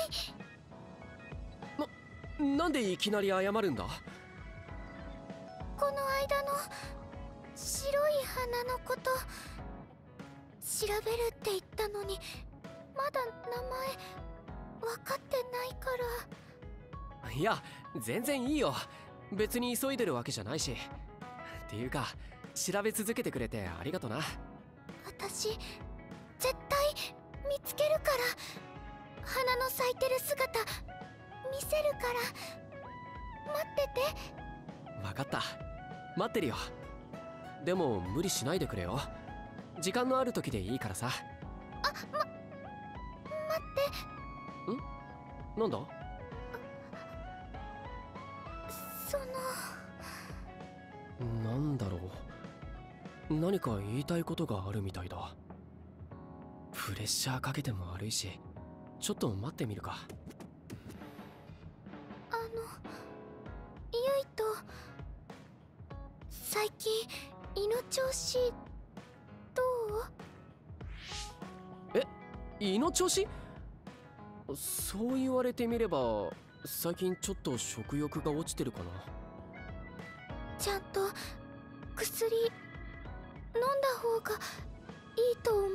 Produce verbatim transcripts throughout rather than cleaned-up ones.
な、なんでいきなり謝るんだ？ この間の白い花のこと調べるって言ったのに、まだ名前分かってないから。 いや、全然いいよ。別に急いでるわけじゃないし。っていうか、調べ続けてくれてありがとな。 私絶対見つけるから。花の咲いてる姿見せるから、待ってて。 分かった、待ってるよ。でも無理しないでくれよ。時間のある時でいいからさ。 あ、ま、待って。 ん？なんだ？ その… なんだろう。何か言いたいことがあるみたいだ。プレッシャーかけても悪いし、ちょっと待ってみるか。 あの、ゆいと最近胃の調子どう？ え、胃の調子？そう言われてみれば最近ちょっと食欲が落ちてるかな。 ちゃんと薬飲んだ方がいいと思う。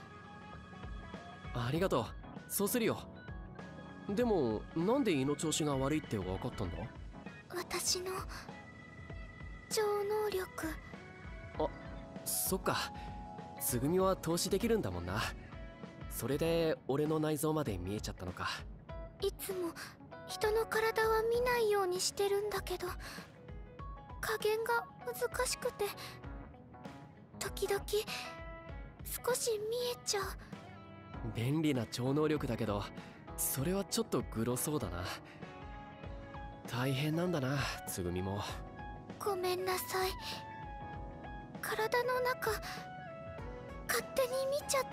ありがとう、そうするよ。でもなんで胃の調子が悪いって分かったんだ？ 私の超能力。 あ、そっか。つぐみは透視できるんだもんな。それで俺の内臓まで見えちゃったのか。 いつも人の体は見ないようにしてるんだけど、加減が難しくて時々少し見えちゃう。 便利な超能力だけど、それはちょっとグロそうだな。大変なんだな、つぐみも。 ごめんなさい。体の中勝手に見ちゃって。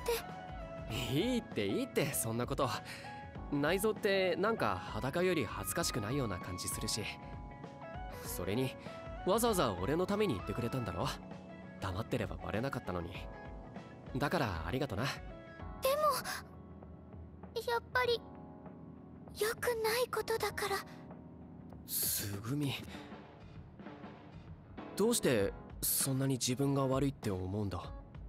いいっていいって、そんなこと。内臓ってなんか裸より恥ずかしくないような感じするし。それにわざわざ俺のために言ってくれたんだろ。黙ってればバレなかったのに。だからありがとな。 でもやっぱり良くないことだから。 つぐみ、どうしてそんなに自分が悪いって思うんだ？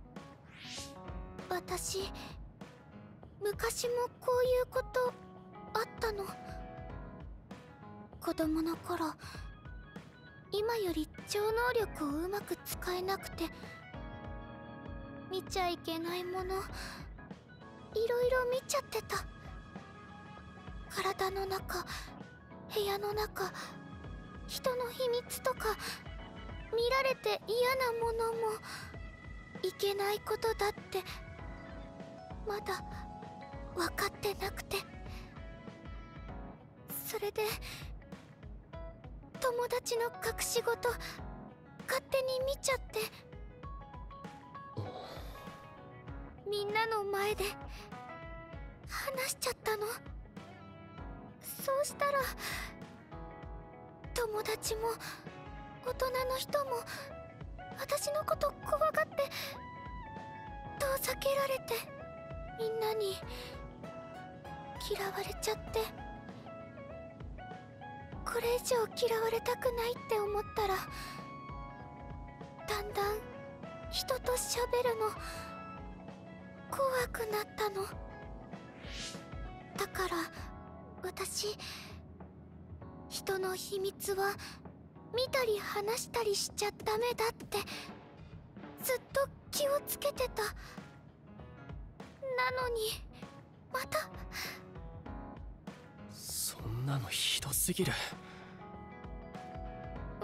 私昔もこういうことあったの。子供の頃、今より超能力をうまく使えなくて、見ちゃいけないものいろいろ見ちゃってた。体の中、部屋の中、人の秘密とか、見られて嫌なものもいけないことだってまだ分かってなくて。それで友達の隠し事勝手に見ちゃって、みんなの前で話しちゃったの。そうしたら友達も大人の人も私のこと怖がって遠ざけられて、みんなに嫌われちゃって。これ以上嫌われたくないって思ったら、だんだん人と喋るの怖くなったの。だから私、人の秘密は見たり話したりしちゃダメだってずっと気をつけてた。なのにまた。 そんなのひどすぎる。 うん、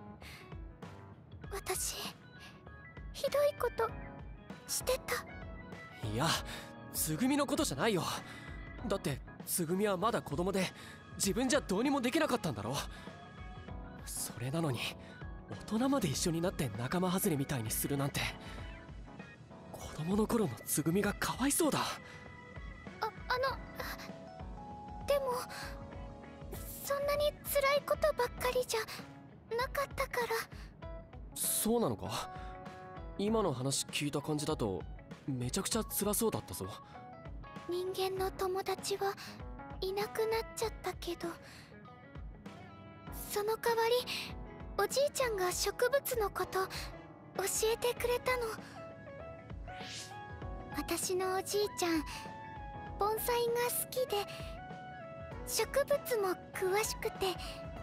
私ひどいことしてた。 いや、つぐみのことじゃないよ。だってつぐみはまだ子供で自分じゃどうにもできなかったんだろ。それなのに大人まで一緒になって仲間外れみたいにするなんて、子供の頃のつぐみがかわいそうだ。 あ、あのでもそんなに辛いことばっかりじゃなかったから。 そうなのか？今の話聞いた感じだとめちゃくちゃ辛そうだったぞ。 人間の友達はいなくなっちゃったけど、その代わりおじいちゃんが植物のこと教えてくれたの。私のおじいちゃん盆栽が好きで植物も詳しくて、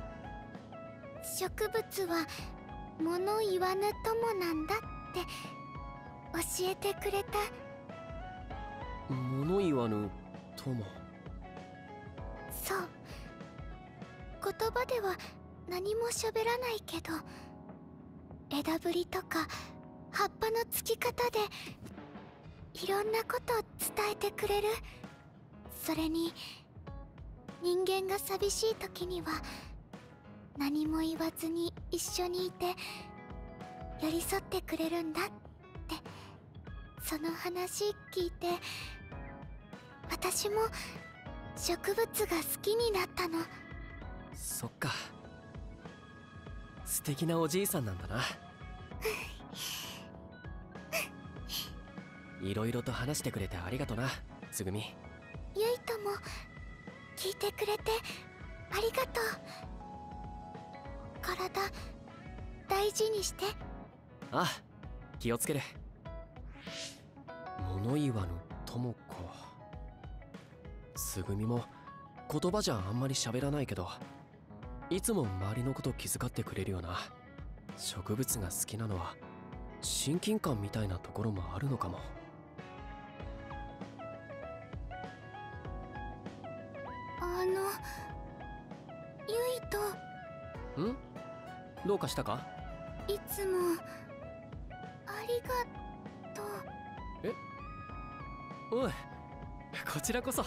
植物は物言わぬ友なんだって教えてくれた。 物言わぬ友。 そう、言葉では何も喋らないけど、枝ぶりとか葉っぱのつき方でいろんなことを伝えてくれる。それに人間が寂しい時には何も言わずに一緒にいて寄り添ってくれるんだって。その話聞いて私も植物が好きになったの。 そっか、素敵なおじいさんなんだな。いろいろと話してくれてありがとな、つぐみ。 ゆいとも聞いてくれてありがとう。体大事にして。 ああ、気をつける。物言わぬ友か。つぐみも言葉じゃあんまり喋らないけど、いつも周りのこと気遣ってくれるよな。植物が好きなのは親近感みたいなところもあるのかも。 あのゆいと。 ん？どうかしたか？ いつもありがとう。 え？おい、こちらこそ。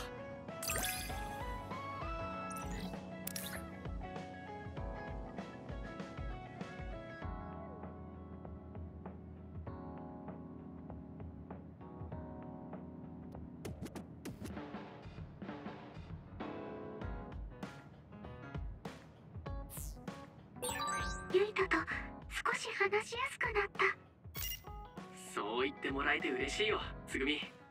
ゆいとと少し話しやすくなった。 そう言ってもらえて嬉しいよ、つぐみ。